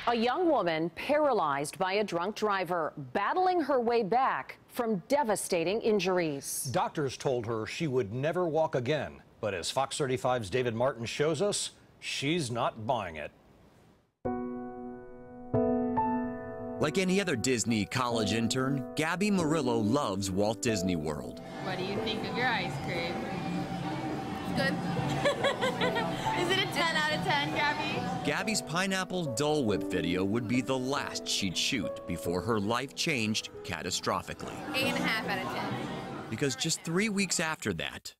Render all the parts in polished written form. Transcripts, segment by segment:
A young woman paralyzed by a drunk driver, battling her way back from devastating injuries. Doctors told her she would never walk again. But as Fox 35's David Martin shows us, she's not buying it. Like any other Disney college intern, Gabby Murillo loves Walt Disney World. What do you think of your ice cream? It's good. Is it a 10 out of 10, Gabby? Gabby's pineapple Dole Whip video would be the last she'd shoot before her life changed catastrophically. 8.5 out of 10. Because just 3 weeks after that,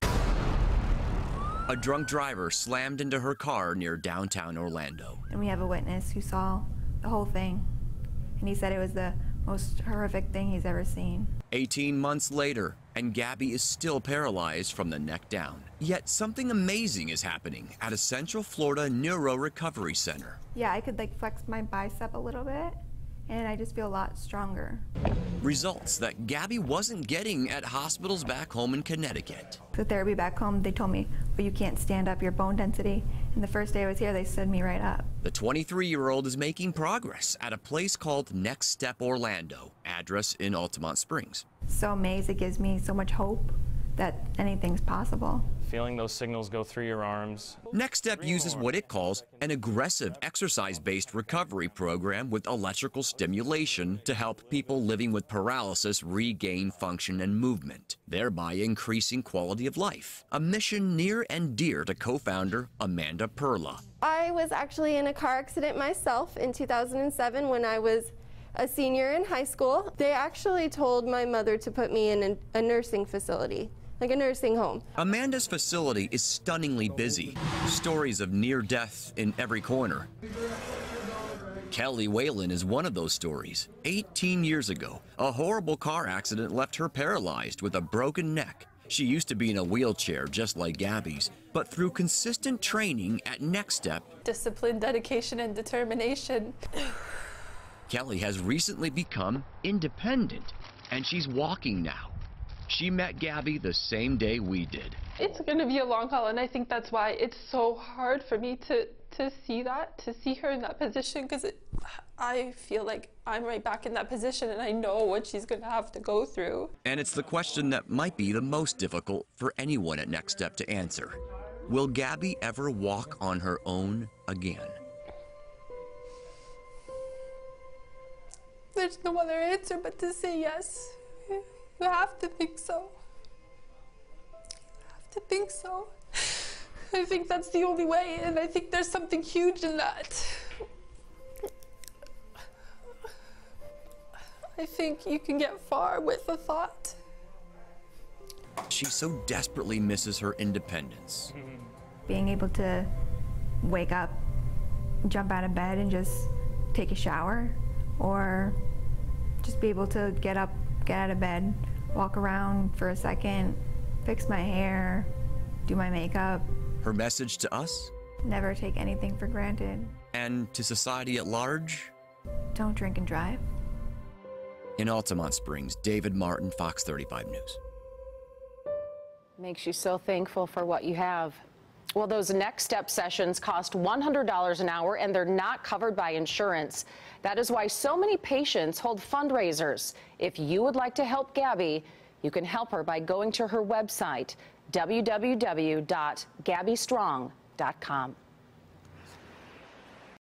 a drunk driver slammed into her car near downtown Orlando. And we have a witness who saw the whole thing, and he said it was the most horrific thing he's ever seen. 18 months later, and Gabby is still paralyzed from the neck down. Yet something amazing is happening at a Central Florida Neuro Recovery Center. Yeah, I could like flex my bicep a little bit, and I just feel a lot stronger. Results that Gabby wasn't getting at hospitals back home in Connecticut. The therapy back home, they told me, well, you can't stand up, your bone density. And the first day I was here, they stood me right up. The 23-year-old is making progress at a place called NextStep Orlando, address in Altamont Springs. So amazed, it gives me so much hope that anything's possible. Feeling those signals go through your arms. NextStep uses what it calls an aggressive exercise-based recovery program with electrical stimulation to help people living with paralysis regain function and movement, thereby increasing quality of life. A mission near and dear to co-founder Amanda Perla. I was actually in a car accident myself in 2007 when I was a senior in high school. They actually told my mother to put me in a nursing facility, like a nursing home. Amanda's facility is stunningly busy. Stories of near death in every corner. Kelly Whalen is one of those stories. 18 years ago, a horrible car accident left her paralyzed with a broken neck. She used to be in a wheelchair just like Gabby's, but through consistent training at NextStep, discipline, dedication, and determination, Kelly has recently become independent, and she's walking now. She met Gabby the same day we did. it's going to be a long haul, and I think that's why it's so hard for me to see her in that position, because I feel like I'm right back in that position, and I know what she's going to have to go through. And it's the question that might be the most difficult for anyone at NextStep to answer. Will Gabby ever walk on her own again? There's no other answer but to say yes. You have to think so. You have to think so. I think that's the only way, and I think there's something huge in that. I think you can get far with a thought. She so desperately misses her independence. Being able to wake up, jump out of bed and just take a shower, or just be able to get up, get out of bed, walk around for a second, fix my hair, do my makeup. Her message to us? Never take anything for granted. And to society at large? Don't drink and drive. In Altamont Springs, David Martin, Fox 35 News. Makes you so thankful for what you have. Well, those NextStep sessions cost $100 an hour, and they're not covered by insurance. That is why so many patients hold fundraisers. If you would like to help Gabby, you can help her by going to her website, www.gabbystrong.com.